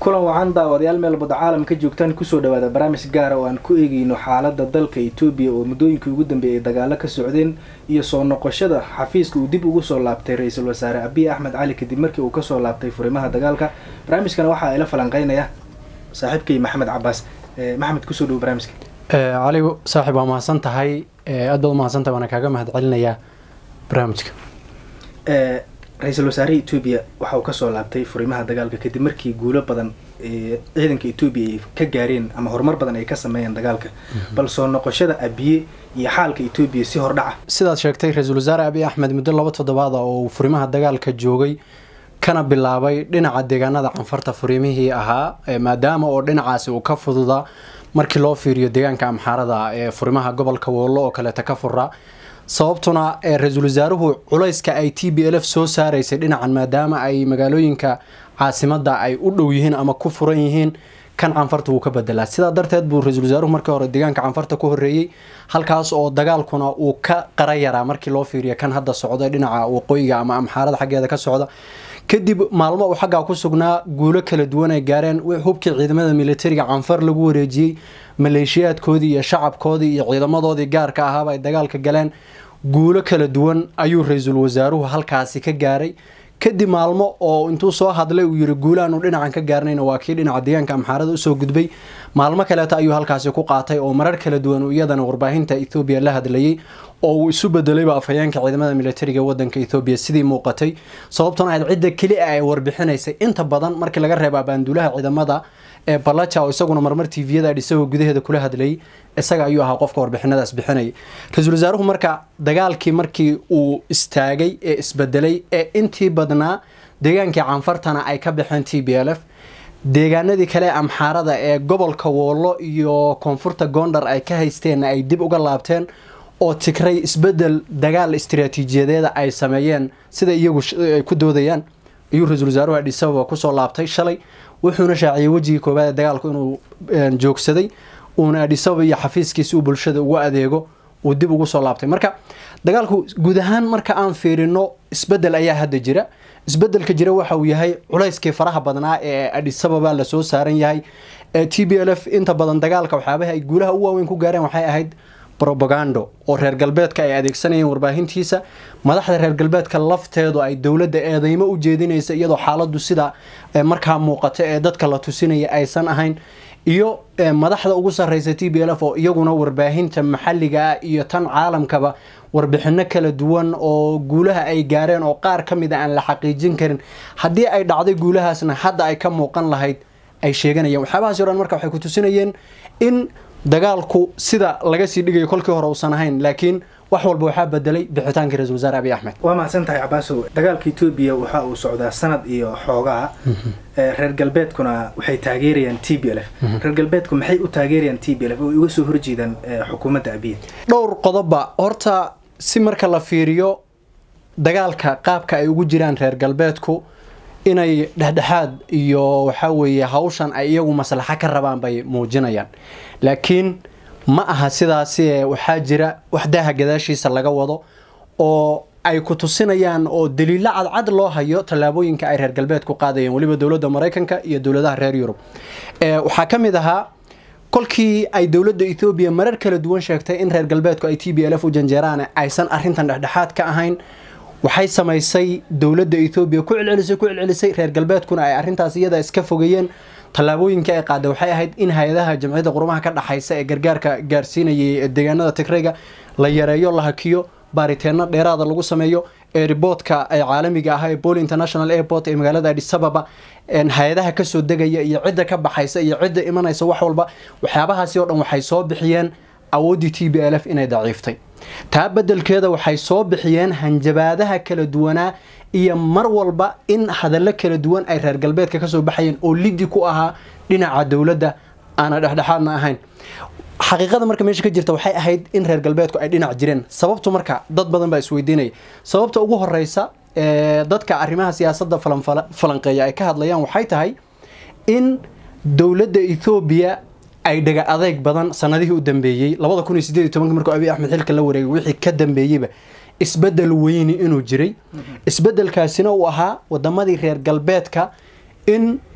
kulan wacan daawadayaal meel badda caalamka joogtaan kusoo dhawaada barnaamij gaar ah oo aan ku eegayno xaaladda dalka Itoobiya oo muddooyinkii ugu dambeeyay dagaalo ka socdeen iyo soo noqoshada xafiiska uu dib ugu soo laabtay ra'iisul wasaare Abiy Ahmed Cali kadib markii uu ka soo laabtay furimaha dagaalka. barnaamijkan waxa ila falanqeynaya saaxiibkay Maxamed Cabbaas. Maxamed kusoo dhaw barnaamijka. علي صاحب ما سنت هاي أدل ما سنت وأنا كأجمع هاد علينا برامجك. رئيس الوزراء إثيوبيا وحاو كسر لابتي فريمها دجالك كده مركي جولا بدن عيدن كإثيوبيا كجارين أما هرمر بدن أي كسر ماين دجالك بل صار نقاشة أبي يحال كإثيوبيا سهر دعة. سيدا شكتي رئيس الوزراء أبي أحمد مدير لبط الضباط أو فريمها دجالك الجوجي كان باللعبي لنا عدجانا ده عن فرط فريمه أها ما دام أردنا عاس وكفض ذا markii loo fiiriyo deegaanka amxaarada ee furimaha gobolka Woolo oo kale takafurra sababtuna ra'iisul wasaaruhu culayska ay TPLF soo saareysay dhinacan maadaama ay magaalooyinka caasimadda ay u dhow yihiin ama ku furan yihiin kan canfarta uu ka bedelaa sida darteed buu ra'iisul wasaaruhu markii hore deegaanka canfarta ku horeeyay halkaas oo dagaalkuna uu ka qarayara markii loo fiiriyo kan hadda socda dhinaca waqooyiga ama amxaarada xaggeeda ka socda kadib maalmo uu xagga ku sugnaa guulo kala duwan ay gaareen hubkii ciidamada militariga canfar lagu wareejiyay maleeshiyaadkoodii iyo shacabkoodii iyo ciidamadoodii gaarka ahaaba ay dagaalka galeen guulo kala duwan ayuu ra'iisul wasaaruhu halkaasi ka gaaray kadib maalmo oo intuu soo hadlay uu yiri guulaan u dhinacan ka gaarnayna waa kii dhinaca deegaanka amxaarada u soo gudbay maalmo kale ayuu halkaasi ku qaatay oo marar kala duwan iyadana warbaahinta Itoobiya la hadlayay oo uu isu bedelay afayeenka ciidamada militariga wadanka Itoobiya sidii muuqatay sababtuna ay cid kale ay warbixinaysay inta badan markii laga reebo baandulaha ciidamada ee Balacha oo isaguna marmar TV-da dhisay gudaheeda kula hadlay isaga ayuu ahaa qofka warbixinadaas bixinay ra'iisul wasaaruhu markii uu istaagay ee isbedelay ee intii badnaa deegaanka canfartana ay ka bixeen TPLF deegaanadii kale amxaarada ee gobolka Woolo iyo koonfurta Gondar ay ka haysteen ay dib uga laabteen oo tikray isbedel dagaal istiraatiijiyadeed ay sameeyeen sida iyagu ay ku doodayaan ayuu ra'iisul wasaaruhu Addis Ababa ku soo laabtay shalay wuxuuna shaaciyay wajiga koobaad dagaalku inuu joogsaday oo Addis Ababa iyo xafiiskiisa uu bulshada ugu adeego oo dib ugu soo laabtay marka dagaalku guud ahaan marka aan fiirino isbedel ayaa hadda jira isbedelka jira waxa uu yahay culayskii faraha badnaa ee Addis Ababa la soo saaran yahay TPLF inta badan dagaalka waxaabaha ay guulaha ugu weyn ku gaareen waxay ahayd propaganda oo reer galbeedka ay adeegsanayeen warbaahintiisa madaxda reer galbeedka lafteedu ay dawladda eedeymo u jeedinaysa iyadoo xaaladdu sida markaa muuqata ee dadka la tusinaya aysan ahayn iyo madaxda ugu sareysa TPLF oo iyaguna warbaahinta maxalliga iyo tan caalamkaba warbixino kala duwan oo guulaha ay gaareen oo qaar kamid ah aan la xaqiijin karin hadii ay dhacday guulahaasna hadda ay ka muuqan lahayd ay sheeganayaan waxaabahaas oo dhan marka waxay ku tusinayeen in dagaalku sida laga sii dhigayo kolkii hore uusan ahayn laakiin wax walba waxa bedelay bixitaanka ra'iisul wasaare Abiy Ahmed waa ma santahay Cabaaso dagaalka Itoobiya waxa uu socdaa sanad iyo xoogaa reer galbeedkuna waxay taageerayaan TPLF reer galbeedku maxay u taageerayaan TPLF oo uga soo horjeedaan xukuumadda Abiy dhowr qodob horta si marka la fiiriyo dagaalka qaabka ay ugu jiraan reer galbeedku inay dhaxdhaxaad iyo waxa weeye hawshan ay iyagu maslaxa ka rabaan bay muujinayaan laakiin ma aha sidaas waxa jira waxdaha gadaashiisa laga wado oo ay ku tusinayaan oo daliil cad loo hayo talaabooyinka ay reer galbeedku qaadayeen waliba dawladda Mareykanka iyo dawladaha reer Yurub waxa kamid ahaa kolkii ay dawladda Itoobiya marar kala duwan sheegtay in reer galbeedku ay TPLF u janjeeraan aysan arrintan dhaxdhaxaad ka ahayn waxay samaysay dawladda Itoobiya ku celcelisay reer galbeedkuna ay arrintaas iyada iska fogeeyeen talaabooyinka ay qaaday waxay ahayd in hay'adaha jamciyadda qurumaha ka dhaxaysa ee gargaarka gaarsiinayay deegaanada Tigreega la yareeyo la hakiyo baaritaano dheeraad lagu sameeyo airportka ay caalamiga ah ee Bole International Airport ee magaalada Addis Ababa hay'adaha ka soo degaya iyo cidda ka baxaysa iyo cidda imanaysa wax walba waxyaabahaasi oo dhan waxay soo bixiyeen awoodii TPLF inay daciiftay taa bedelkeeda waxay soo bixiyeen hanjabaadaha kala duwanaa iyo mar walba in hadallo kala duwan ay reer galbeedka ka soo baxayeen oo liddi ku ahaa dhinaca dawladda aan dhaxdhaxaadna ahayn xaqiiqada marka meesha ka jirta waxay ahayd in reer galbeedku ay dhinac jireen sababtu marka dad badan baa isweydiinay sababta ugu horeysa dadka arrimaha siyaasadda falanqeeya ay ka hadlayaan waxay tahay in dawladda Itoobiya ay dhaga adeeg badan sanadihii u dambeeyay 2018 markuu Abiy Ahmed xilka la wareegay wixii ka dambeeyayba isbedel weyn inuu jiray isbedelkaasina uu ahaa wadamadii reer galbeedka in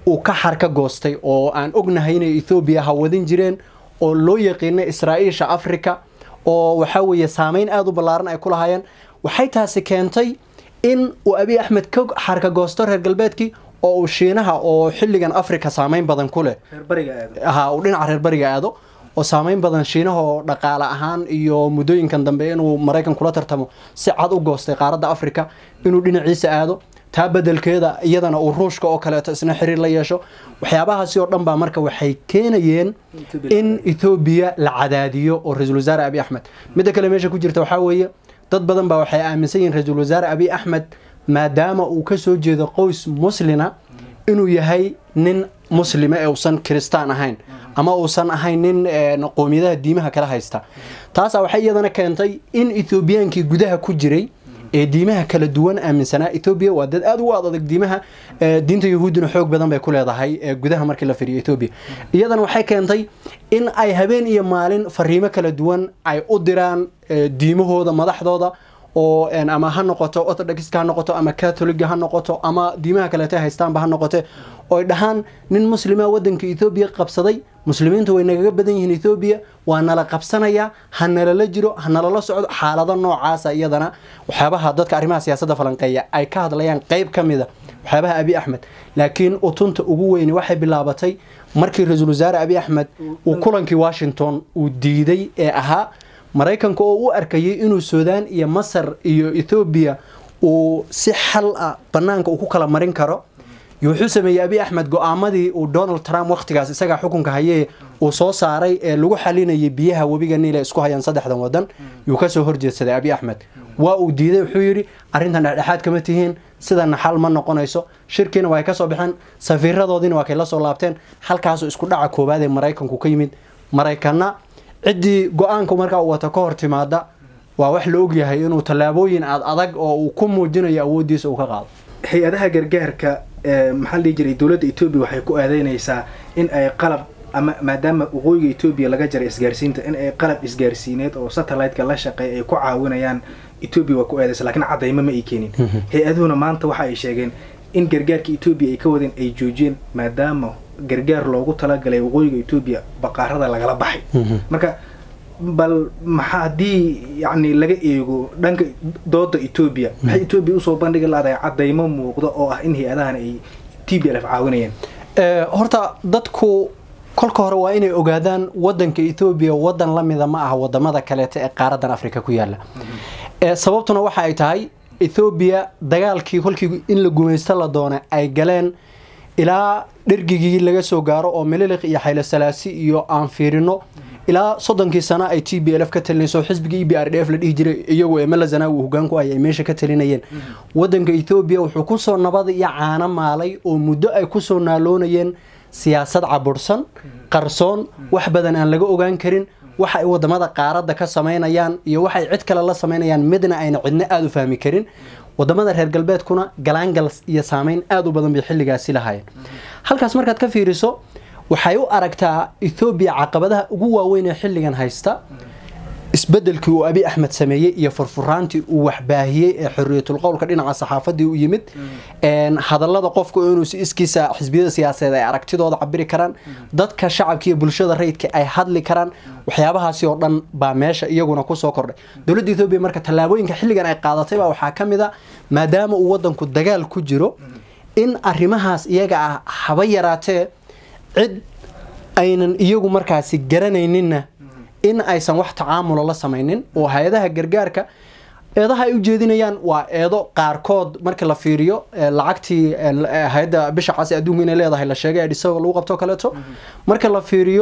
uu ka xarka goostay oo aan ognahay inay Ethiopia hawadin jireen oo loo yaqaan Israa'iisha Afrika oo waxa weeye saameyn aad u ballaaran ay ku lahaayeen waxay taasi keentay in uu Abiy Ahmed ka xarka goosto reer galbeedkii oo Shiinaha oo xilligan Afrika saameyn badan ku leh reer bariga aado oo dhinaca reer bariga aado oo saameyn badan Shiinaha oo dhaqaale ahaan iyo muddooyinkan dambe inuu Mareykan kula tartamo si cad u goostay qaaradda Afrika inuu dhinaciisa aado taa bedelkeeda iyadana uu Ruushka oo kale isna xiriir la yeesho waxyaabahaasi oo dhan baa marka waxay keenayeen in Ethiopia la cadaadiyo oo Ra'iisul Wasaare Abiy Ahmed mid kale meesha ku jirta waxa weeye dad badan baa waxay aaminsan yihiin Ra'iisul Wasaare Abiy Ahmed maadaama uu ka soo jeedo qoys muslima inuu yahay nin muslima ee uusan kristaan ahayn ama uusan ahayn nin qoomiyadaha diimaha kala haysta taas waxay iyadana keentay in Ethiopiankii gudaha ku jiray ee diimaha kala duwan aaminsanaa Ethiopia waa dad aad u adag diimaha diinta Yahuudina xoog badan bay ku leedahay gudaha markii la fiiriyo Ethiopia iyadana waxay keentay in ay habeen iyo maalin fariimo kala duwan ay u diraan diimahooda madaxdooda oo ama ha noqoto Orthodox ka noqoto ama Catholic ha noqoto ama diimaha kale ay haystaan ba ha noqoto oo dhahan nin muslima wadanka Ethiopia qabsaday muslimiintu way naga badan yihiin Ethiopia waa nala qabsanaya hanala la jiro hanala la socdo xaalado noocaas iyadana waxyaabaha dadka arrimaha siyaasadda falanqeeya ay ka hadlayaan qayb kamida waxyaabaha Abiy Ahmed laakiin utunta ugu weyn waxay bilaabatay markii Ra'iisul Wasaare Abiy Ahmed uu kulankii Washington uu diiday ee ahaa Mareykanka oo u arkayay inuu Suudaan iyo Masar iyo Ethiopia uu si xal ah banaanka ku kala marin karo wuxuu sameeyay Abiy Ahmed go'aamadii uu Donald Trump waqtigaas isaga xukunka hayay uu soo saaray ee lagu xalinayay biyaha wabiga Niil isku hayaan saddexdan wadan uu ka soo horjeedsaday Abiy Ahmed waa uu diiday wuxuu yiri arintan dhexdhexaad kama tihiin sidana xal ma noqonayso shirkiina way ka soo baxeen safiiradoodina waa kay la soo laabteen halkaas isku dhaca koobaad ee Mareykanku ka yimid Mareykanna cidii go'aanku markaa uu wata ka hor timaada waa wax la og yahay inuu talaabooyin adag oo uu ku muujinayo awoodiisa uu ka qaado hay'adaha gargaarka maxaa la jiray dawladda Ethiopia waxay ku aadeynaysaa in ay qalab ama maadaama waqooyiga Ethiopia laga jaray isgaarsiinta in ay qalab isgaarsiineed oo satellite-ka la shaqeeyo ay ku caawinayaan Ethiopia waa ku aadaysa laakiin cadayma ma ay keenin hay'aduhuna maanta waxa ay sheegeen in gargaarka Ethiopia ay ka wadeen ay joojiyeen maadaama gargaar loogu talagalay waqooyiga Ethiopia baqaarada lagala baxay marka bal maxaadii yani laga eego dhanka dooda Ethiopia waxay Ethiopia u soo bandhigi lahayd cadaymo muuqda oo ah in hay'adahan ay TPLF caawinayaan horta dadku kolka hore waa inay ogaadaan wadanka Ethiopia wadan la mid ma aha wadamada kale ee qaaradan Afrika ku yaala sababtuna waxa ay tahay Ethiopia dagaalkii kolkii in la gumaysto la doona ay galeen ilaa dhergigii laga soo gaaro oo Menelik iyo Haile Selassie iyo aan fiirino ilaa 30 sano ay TPLF ka talinayso xisbiga EPRDF la dhihi jiray iyagu ee Malazana uu hoggaan ku ay meesha ka talinayeen wadanka Ethiopia wuxuu ku soo nabad iyo caana maalay oo muddo ay ku soo naaloonayeen siyaasad cabursan qarsoon wax badan aan laga ogaan karin waxa ay wadamada qaaradda ka sameynayaan iyo waxa ay cid kale la sameynayaan midna ayna cidna aad u fahmi karin wadamada reer galbeedkuna galaangal iyo saameyn aad u badan bay xilligaasi lahaayeen halkaas markaad ka fiiriso waxay u aragtaa Ethiopia caqabadaha ugu waaweyn ee xilligan haysta isbedelkii uu Abiy Ahmed sameeyay iyo furfuraantii uu waxbaahiyay ee xorriyatul qowlka dhinaca saxaafadii u yimid hadallada qofku inuu si iskiisa xisbiyada siyaasadeed ay aragtidooda cabiri karaan dadka shacabka iyo bulshada rayidka ay hadli karaan waxyaabahaasi oo dhan baa meesha iyaguna ku soo kordhay dawladda Ethiopia marka talaabooyinka xilligan ay qaadatay baa waxa kamida maadaama uu wadanku dagaal ku jiro in arrimahaas iyaga ah haba yaraatee cid aynan iyagu markaasi garanayninna in aysan wax tacaamul la sameeynin oo hay'adaha gargaarka eedaha ay u jeedinayaan waa eedo qaarkood marka la fiiriyo lacagtii hay'adda bisha cas adduunka inay leedahay la sheegay ay isagoo lagu qabto kaleeto marka la fiiriyo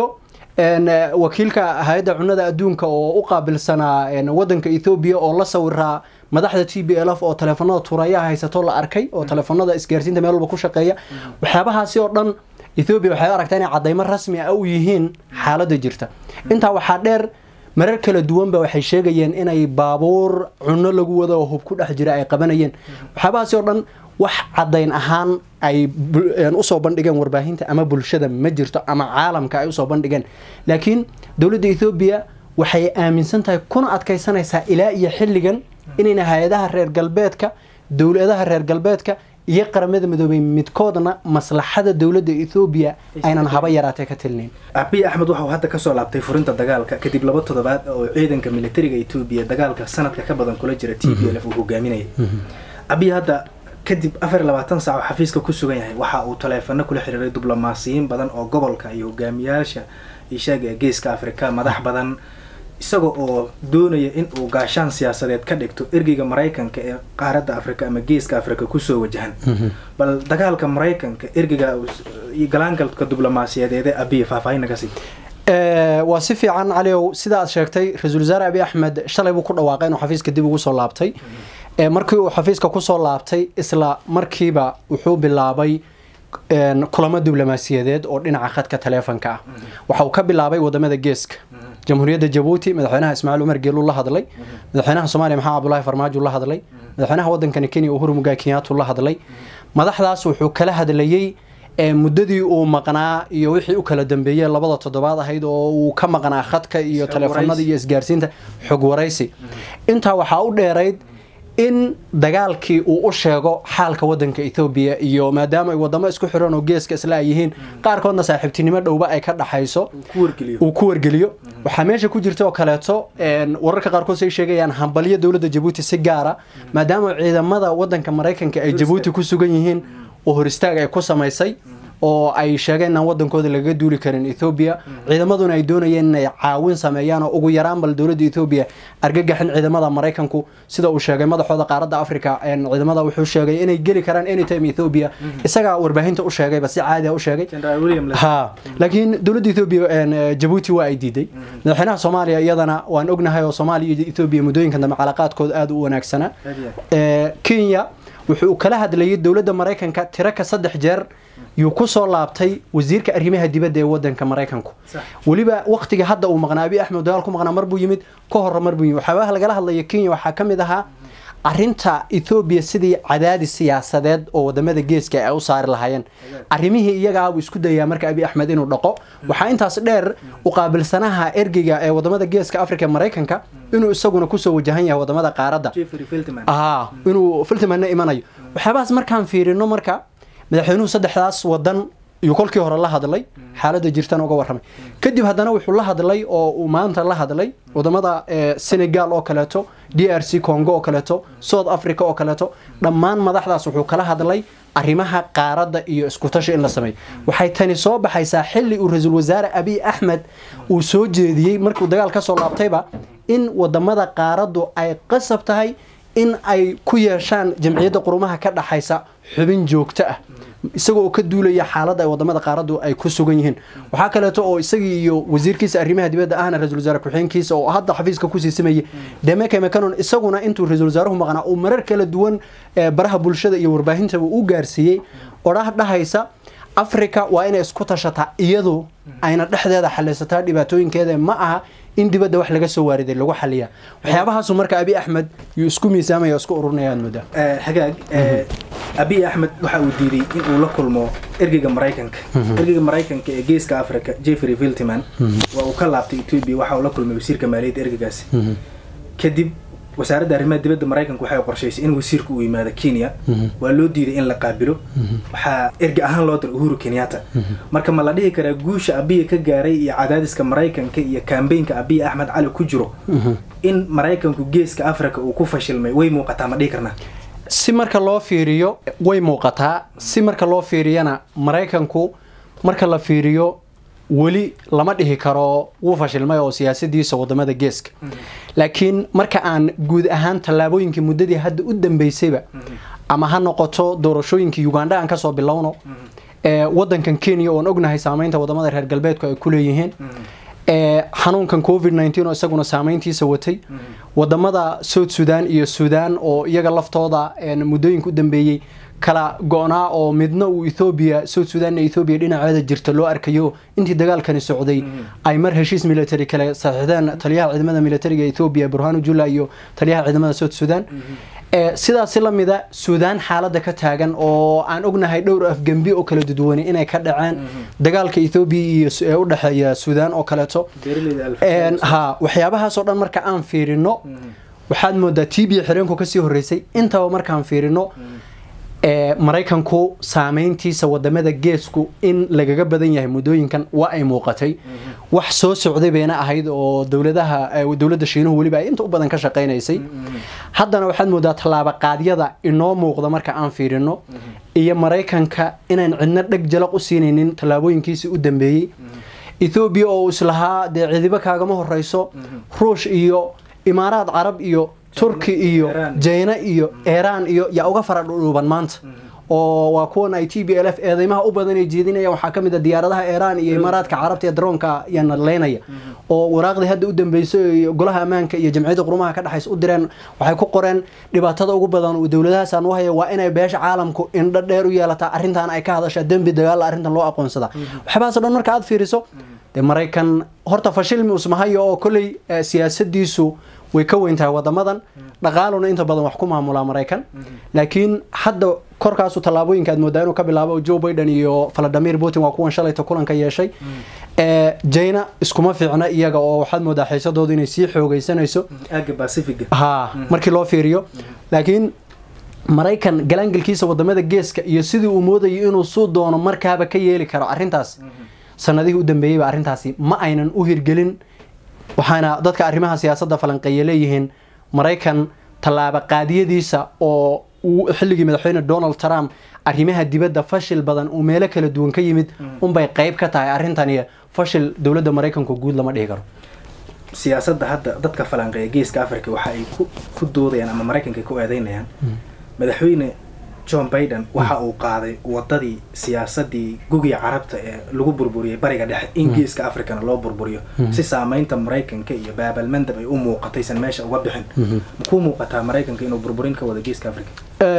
wakiilka hay'adda cunnada adduunka oo u qaabilsanaa wadanka Ethiopia oo la sawiraa madaxda TPLF oo telefoonada tuurayaha haysato la arkay oo telefoonada isgaarsiinta meel walba ku shaqeeya waxyaabahaasi oo dhan Ethiopia waxay aragtaa inay cadaymo rasmi ah u yihiin xaaladda jirta inta waxa dheer marar kala duwan ba waxay sheegayeen inay baabuur cunno lagu wado oo hub ku dhex jira ay qabanayeen waxyaabahaasi oo dhan wax cadayn ahaan ay u soo bandhigeen warbaahinta ama bulshada ma jirto ama caalamka ay u soo bandhigeen laakiin dawladda Ethiopia waxay aaminsan tahay kuna adkaysanaysaa ilaa iyo xilligan inayna hay'adaha reer galbeedka dawladaha reer galbeedka iyo qaramada midoobay midkoodna maslaxada dawladda Ethiopia aynan haba yaraatay ka tilneen. Abiy Ahmed waxa uu hadda ka soo laabtay furinta dagaalka kadib 2 toddobaad oo ciidanka militariga Ethiopia dagaalka sanadka ka badan kula jira TPLF uu hogaaminayay. Abiy hadda kadib 24 saac xafiiska ku sugan yahay waxa uu taleefano kula xiriiray diblomaasiyiin badan oo gobolka iyo hogaamiyaasha ishaga geeska Afrika madax badan isagoo oo doonaya in uu gaashaan siyaasadeed ka dhigto ergeyga Mareykanka ee qaaradda Afrika ama geeska Afrika ku soo wajahan bal dagaalka Mareykanka ergeyga iyo galaangalka diblomaasiyadeed ee Abiy faahfaahin naga sii waa si fiican Caliyow sida aad sheegtay Ra'iisul Wasaare Abiy Ahmed shalay buu ku dhawaaqay inuu xafiiska dib ugu soo laabtay markii uu xafiiska ku soo laabtay isla markiiba wuxuu bilaabay kulamo diblomaasiyadeed oo dhinaca khadka taleefanka ah waxa uu ka bilaabay wadamada geeska jamhuuriyadda Djibouti madaxweynaha Ismaaciil Umar Geelu la hadlay madaxweynaha Soomaaliya Maxamed Abdullaahi Farmaajo la hadlay madaxweynaha waddanka Kenya Uhuru Muigai Kenyatta la hadlay madaxdaas wuxuu kala hadlayay muddadii uu maqnaa iyo wixii uu kala dambeeyay 2 toddobaad ahayd oo uu ka maqnaa khadka iyo taleefanada iyo isgaarsiinta xog waraysi inta waxa uu dheerayd in dagaalkii uu u sheego xaalka waddanka Ethiopia iyo maadaama ay wadamo isku xiran oo geeska isla yihiin qaar koodna saaxiibtinimo dhowba ay ka dhaxayso uu ku wargeliyo waxa meesha ku jirta oo kaleeto wararka qaar kood ay sheegayaan hambalyo dawladda Djibouti si gaara maadaama ciidamada waddanka Mareykanka ay Djibouti ku sugan yihiin oo hor istaag ay ku samaysay oo ay sheegeen in waddankooda laga duuli karin Ethiopia ciidamaduna ay doonayeen inay caawin sameeyaan oo ugu yaraan bal dawladda Ethiopia argagaxin ciidamada Mareykanku sida uu sheegay madaxooda qaaradda Afrika ciidamada wuxuu sheegay inay gali karaan anytime Ethiopia isaga warbaahinta u sheegay bas si caadi ah u sheegay laakiin dawladda Ethiopia Djibouti waa ay diiday madaxweynaha Soomaaliya iyadana waan ognahay oo Soomaaliya iyo Ethiopia mudooyinkan dambe calaaqaadkooda aad u wanaagsana Kenya wuxuu kala hadlayay dawladda Mareykanka tiraka 3 jeer yuu ku soo laabtay wasiirka arrimaha dibadda ee waddanka Mareykanku waliba waqtiga hadda uu maqnaa Abiy Ahmed dagaalku maqnaa marbu yimid ka hor marbu yimid waxa laga hadlayay Kenya waxa kamid ahaa arinta Ethiopia sidii cadaadis siyaasadeed oo wadamada geeska ay u saari lahaayeen arimihii iyaga uu isku dayay marka Abiy Ahmed inuu dhaqo waxa intaas dheer u qaabilsanaha ergeyga ee wadamada geeska Afrika Mareykanka inuu isaguna ku soo wajahan yahay wadamada qaaradda inuu Feltman imanayo waxaas markaan fiirino marka madaxweynuhu saddexdaas wadan iyo kolkii hore la hadlay xaaladda jirtan uga warramay kadib haddana wuxuu la hadlay oo uu maanta la hadlay wadamada Senegal oo kaleeto DRC Congo oo kaleeto South Africa oo kaleeto dhammaan madaxdaas wuxuu kala hadlay arrimaha qaaradda iyo isku tashi in la sameeyo waxay tani soo baxaysaa xilli uu Ra'iisul Wasaare Abiy Ahmed uu soo jeediyay markuu dagaal ka soo laabtayba in wadamada qaaraddu ay qasab tahay in ay ku yeeshaan jamciyadda qurumaha ka dhaxaysa xubin joogto ah isagoo ka duulaya xaaladda ay wadamada qaaraddu ay ku sugan yihiin waxa kale oo isagii iyo wasiirkiisa arrimaha dibadda ahna Ra'iisul Wasaare ku-xigeenkiisa oo hadda xafiiska ku siisamay Demeke Mekonnen isaguna intuu Ra'iisul Wasaaruhu maqnaa oo marar kala duwan baraha bulshada iyo warbaahinta uu gaarsiiyay dhahaysa Afrika waa inay isku tashataa iyadoo ayna dhexdeeda xallisataa dhibaatooyinkeeda ma aha in dibadda wax laga soo waariday lagu xaliya waxyaabahaas marka Abiy Ahmed uu isku miisaamay isku ururinayaan muddo hagaag Abiy Ahmed waxa uu diiday in uu la kulmo ergeyga Mareykanka ee geeska Afrika Jeffrey Feltman waa uu ka laabtay Ethiopia waxa uu la kulmay wasiirka maaliyadda ergeygaas kadib wasaaradda arrimaha dibadda Mareykanka waxay qorshaysay in wasiirku uu yimaado Kenya waa loo diiday in la qaabilo waxa ergey ahaan loo diray Uhuru Kenyatta marka ma la dhihi karaa guusha Abiy ka gaaray iyo cadaadiska Mareykanka iyo campaign-ka Abiy Ahmed Cali ku jiro in Mareykanku geeska Afrika uu ku fashilmay way muuqataa ma dhihi karnaa si marka loo fiiriyo way muuqataa si marka loo fiiriyana Mareykanku marka la fiiriyo wali lama dhihi karo wuu fashilmay oo siyaasadiisa wadamada geeska laakiin marka aan guud ahaan talaabooyinkii muddadii hadda u dambeysayba ama ha noqoto doorashooyinkii Uganda aan ka soo bilowno waddankan Kenya oo ognahay saameynta wadamada reer galbeedku ay ku leeyihiin xanuunkan COVID-19 oo isaguna saameyntiisa watay wadamada South Sudan iyo Sudan oo iyaga laftooda muddooyinka u dambeeyay kala go'naa oo midna uu Ethiopia South Sudan iyo Ethiopia dhinaceeda jirta loo arkayo intii dagaalkani socday ay mar heshiis military kale saxiixdeen taliyaha ciidamada militariga Ethiopia Burhanu Jula iyo taliyaha ciidamada South Sudan sidaas la mida Sudan xaaladda ka taagan oo aan ognahay dhowr afgambi oo kala duwan inay ka dhaceen dagaalka Ethiopia iyo u dhaxeeya Sudan oo kaleeto waxyaabahaas oo dhan marka aan fiirino waxaad moodaa TB xireenku ka sii horeysay inta markaan fiirino maraykanku saameyntiisa wadamada geesku in lagaga badan yahay muddooyinkan waa ay muuqatay wax soo socday bayna ahayd oo dowladda Shiinuhu waliba inta u badan ka shaqeynaysay haddana waxaad moodaa tallaabo qaadyada inoo muuqda marka aan fiirino iyo maraykanka inaan cidna dhag jalaq u siinaynin tallaabooyinkiisii u dambeeyay Ethiopia oo islahaa dee ciidiba kaagama horeyso Ruush iyo Imaaraad Carab iyo Turki iyo China iyo Iran iyo yaa uga faradhuuban maanta oo waa kuwan ay TPLF eedeymaha u badan ay jeedinayaan waxa kamid ah diyaaradaha Iran iyo Imaaraadka Carabta ee droonka yana leynaya oo waraaqdii hadda u dambeysay golaha amaanka iyo jamciyadda qurumaha ka dhaxaysa u direen waxay ku qoreen dhibaatada ugu badan oo dawladahaas aan u hayo waa inay beesha caalamku indho dheer u yeelataa arrintan ay ka hadashaa dambi dagaal arrintan loo aqoonsada waxbaas dhan marka aad fiiriso Maraykan horta fashilmi usmahayo oo kulay siyaasadiisu way ka weyntahay wadamadan dhaqaaluna inta badan wax ku maamula Maraykan laakiin hadda korkaas tallaabooyinka aad moodaa inuu ka bilaabo Joe Biden iyo Vladimir Putin waa kuwan shalay kulanka yeeshay China iskuma fiicna iyaga oo waxaad moodaa xiisadoodu inay sii xoogaysanayso aaga Pacific markii loo fiiriyo laakiin Maraykan galangalkiisa wadamada geeska iyo sidii uu moodayo inuu soo doono markaaba ka yeeli karo arrintaas sanadihii u dambeeyay arrintaasi ma aynan u hirgelin waxaana dadka arrimaha siyaasadda falanqeeya leeyihiin Maraykan tallaabo qaadiyadiisa oo xilligii madaxweyne Donald Trump arrimaha dibadda fashil badan oo meelo kala duwan ka yimid bay qayb ka tahay arrintan iyo fashil dawladda Maraykanku guud lama dhihi karo siyaasadda hadda dadka falanqeeya geeska Afrika waxa ay ku doodayaan ama Maraykanka ku eedeynayaan madaxweyne John Biden waxa uu qaaday wadadii siyaasadii gugiga Carabta ee lagu burburiyay bariga dhexe in geeska Afrikana loo burburiyo si saameynta Maraykanka iyo baabal mandab ay u muuqataysan meesha uga bixin ku muuqata Maraykanka inuu burburin ka wada geeska Afrika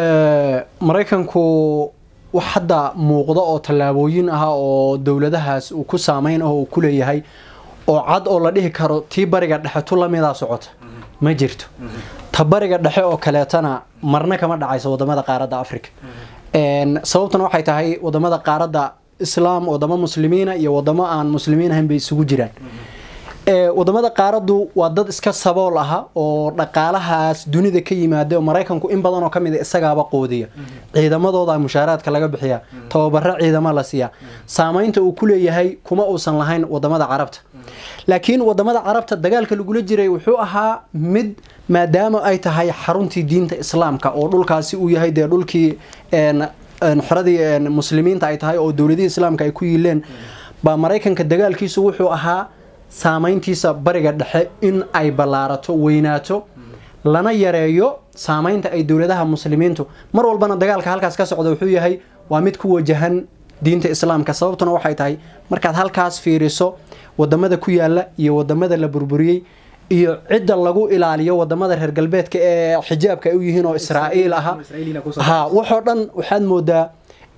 Maraykanku wax hadda muuqda oo tallaabooyin ah oo dawladahaas uu ku saameyn oo ku leeyahay oo cad oo la dhihi karo tii bariga dhexe tu la mid ah socota ma jirto tabariga dhexe oo kaleetana marna kama dhacayso wadamada qaaradda Afrika sababtuna waxay tahay wadamada qaaradda Islaam wadamo muslimiina iyo wadamo aan muslimiin ahayn bay isugu jiraan wadamada qaaraddu waa dad iska sabool ah oo dhaqaalahaas dunida ka yimaado Maraykanku in badan oo kamid ah isagaaba qoodiya ciidamadooda mushaaraadka laga bixiya tababarro ciidamo la siiya saameynta uu ku leeyahay kuma uusan lahayn wadamada Carabta laakiin wadamada Carabta dagaalka lagu jiray wuxuu ahaa mid maadaama ay tahay xaruntii diinta Islaamka oo dhulkaasi uu yahay dhulkii xaradii muslimiinta ay tahay oo dawladda Islaamka ay ku yiileen ba Maraykanka dagaalkiisu wuxuu ahaa saameyntiisa bariga dhexe in ay balaarato weynaato lana yareeyo saameynta ay dawladaha muslimiintu mar walbana dagaalka halkaas ka socdo wuxuu yahay waa mid ku wajahan diinta Islaamka sababtuna waxay tahay markaad halkaas fiiriso wadamada ku yaala iyo wadamada la burburiyay iyo cidda lagu ilaaliyo wadamada reer galbeedka ee xijaabka ay u yihiin oo Israa'iil waxoo dhan waxaad moodaa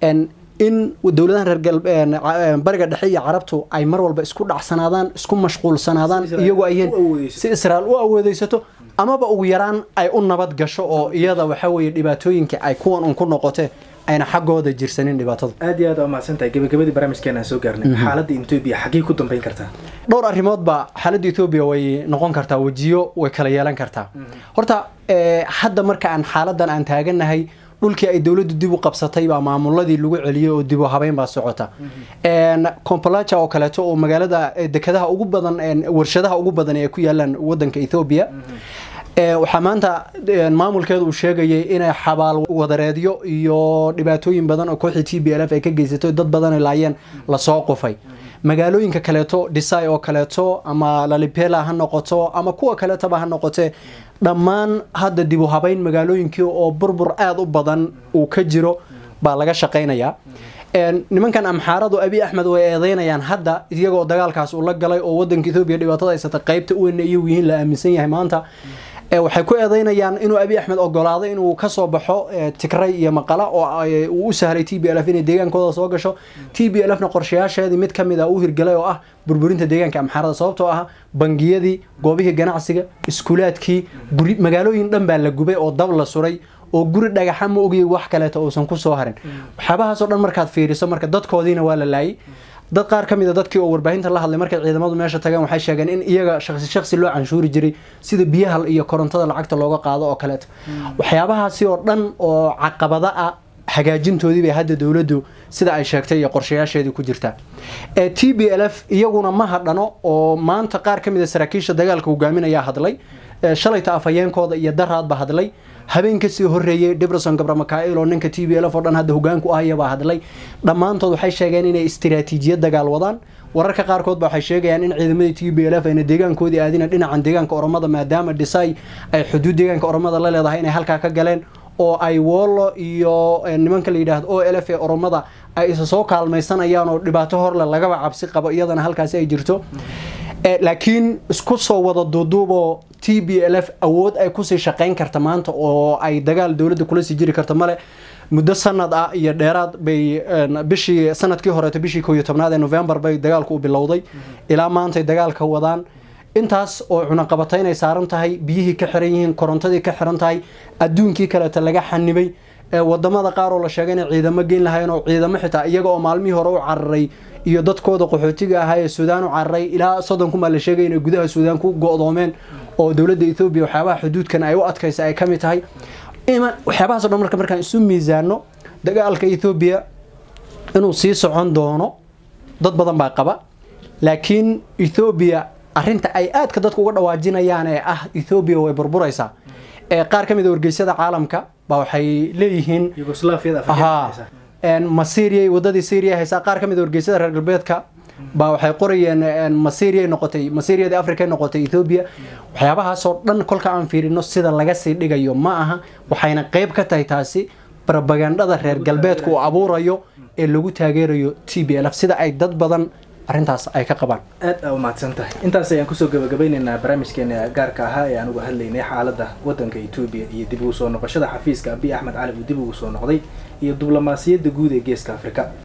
in dawladaha reer galbeed bariga dhexe iyo Carabtu ay mar walba isku dhacsanaadaan isku mashquulsanaadaan iyagoo ay si Israa'iil u awoodeysato amaba ugu yaraan ay u nabad gasho oo iyada waxa weeye dhibaatooyinka ay kuwan ku noqotay ayna xaqooda jirsanin dhibaatada aad iyo aad ma santahay gabagabadii barnaamijkeena soo gaarnay xaaladda Ethiopia xagee ku dambeyn kartaa dhowr arrimood ba xaaladda Ethiopia way noqon kartaa wajiyo way kala yeelan kartaa horta hadda marka aan xaaladan aan taaganahay dhulkii ay dawladdu dib u qabsatay baa maamuladii lagu celiyay oo dib u habeyn baa socota Kampala oo kaleeto oo magaalada dekadaha ugu badan warshadaha ugu badan ee ku yaalan wadanka Ethiopia waxa maanta maamulkeedu uu sheegayay inay xabaal wadareedyo iyo dhibaatooyin badan oo kooxda TPLF ay ka geysatay dad badan ay laayeen la soo qofay magaalooyinka kaleeto Disay oo kaleeto ama Lalipela ha noqoto ama kuwa kaleeto ba ha noqotee dhammaan hadda dib u habeyn magaalooyinkii oo burbur aad u badan uu ka jiro baa laga shaqeynaya nimankan Amxaaradu Abiy Ahmed way eedeynayaan hadda iyagoo dagaalkaas uu la galay oo wadanka Ethiopia dhibaatada ay satay qaybta u weyn iyo yihiin la aaminsan yahay maanta waxay ku eedeynayaan inuu Abiy Ahmed ogolaaday inuu ka soo baxo Tigray iyo Maqala oo uu u sahlay TPLF inay deegaankooda soo gasho TPLFna qorshayaasheedii mid kamid ah uu hirgalay oo ah burburinta deegaanka Amxaarada sababtoo ah bangiyadii goobihii ganacsiga iskuulaadkii magaalooyin dhan baa la gubay oo dab la suray oo guri dhagaxa ma ogay wax kale oo uusan ku soo harin waxabahaas oo dhan markaad fiiriso marka dadkoodiina waa la laayay dad qaar kamid ah dadkii oo warbaahinta la hadlay markay ciidamadu meesha tagaan waxay sheegeen in iyaga shakhsi loo canshuuri jiray sida biyaha iyo korontada lacagta looga qaado oo kale waxyaabahaasi oo dhan oo caqabada ah hagaajintoodii bay hadda dowladdu sida ay sheegtay iyo qorshayaasheedii ku jirtaa. TPLF iyaguna ma hadhano oo maanta qaar ka mid ah saraakiisha dagaalka hogaaminaya hadlay, shalayta afayeenkooda iyo daraadba hadlay, habeenka sii horeeyay Debretsion Gabramakaa'il oo ninka TPLF oo dhan hadda hogaanku ahaya baa hadlay. Dhammaantood waxay sheegeen inay istiraatiijiyad dagaal wadaan. wararka qaarkood waxay sheegayaan in ciidamada TPLF ay deegaankoodii aadina dhinacan deegaanka Oromada maadaama dhisay ay xuduud deegaanka Oromada la leedahay inay halka ka galeen oo ay Wollo iyo nimanka la yiraahdo OLF ee Oromada ay isa soo kaalmaysanayaan oo dhibaato hor laga cabsi qabo iyadana halkaas ay jirto. laakiin isku soo wada duuduubo TPLF awood ay ku sii shaqeyn karta maanta oo ay dagaal dawladda kula sii jiri karta male muddo sanad ah iyo dheeraad bay bishii sanadkii hore bishii 11 November bay dagaalku u bilowday ilaa maanta dagaalka wadaan intaas oo cunaqabatayn ay saaran tahay biyihii ka xiran yihiin korontadii ka xiran tahay adduunkii kale ta laga xanibay wadamada qaar oo la sheegay in ciidamo geyn lahayn oo ciidamo xitaa iyaga oo maalmihii hore u cararay iyo dadkooda qaxootiga ahaa ee Suudaan u cararay ilaa 30 kuma la sheegay in gudaha Suudaan ku go'doomeen oo dawladda Ethiopia waxyaabaha xuduudkan ay u adkaysay ay kamid tahay waxyaabahaas oo dhan markaan isu miisaano dagaalka Ethiopia inuu sii socon doono dad badan baa qaba laakiin Ethiopia arinta ay aad ka dadku uga dhawaajinayaan ee ah Ethiopia way burburaysaa qaar kamid ah wargeysyada caalamka baa waxay leeyihiin Yugoslavia Afrika Masiriya wadadii Syria haysa qaar kamid ah wargeysyada reer galbeedka baa waxay qorayeen Masiriya Afrika noqotay Ethiopia waxyaabahaas oo dhan kolka aan fiirino sida laga sii dhigayo ma aha waxayna qayb ka tahay taasi propagandada reer galbeedku uu abuurayo ee lagu taageerayo TPLF sida ay dad badan arintaas ay ka qabaan aad u maadsantahay intaas ayaan ku soo gabagabaynaynaa barnaamijkeena gaarka ah ee aan uga hadlaynay xaaladda wadanka Ethiopia iyo dib u soo noqoshada xafiiska Abiy Ahmed Cali uu dib ugu soo noqday iyo diblomaasiyadda guud ee Geeska Afrika.